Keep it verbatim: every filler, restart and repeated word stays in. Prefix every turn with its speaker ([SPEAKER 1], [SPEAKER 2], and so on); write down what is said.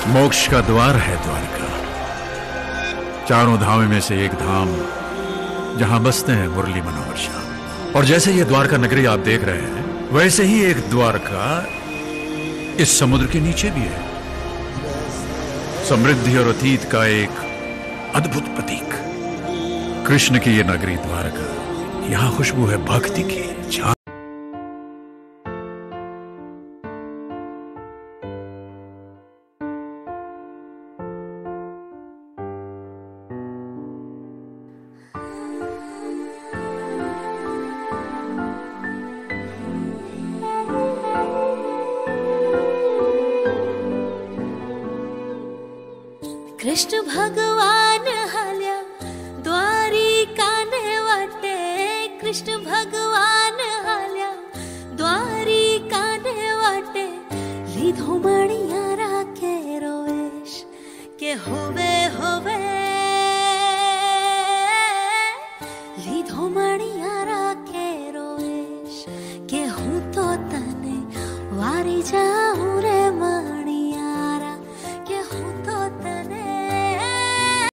[SPEAKER 1] मोक्ष का द्वार है द्वारका, चारों धाम में से एक धाम जहां बसते हैं मुरली मनोहर श्याम। और जैसे ये द्वारका नगरी आप देख रहे हैं, वैसे ही एक द्वारका इस समुद्र के नीचे भी है। समृद्धि और अतीत का एक अद्भुत प्रतीक कृष्ण की ये नगरी द्वारका। यहां खुशबू है भक्ति की।
[SPEAKER 2] कृष्ण भगवान हाल्या द्वारिकाने वाटे, कृष्ण भगवान हाल्या द्वारिकाने वाटे, लीधो मणिया राखे रोवेश के होवे होवे, लीधो मणिया राखे रोवेश के हूँ तो तने वारी जाऊं।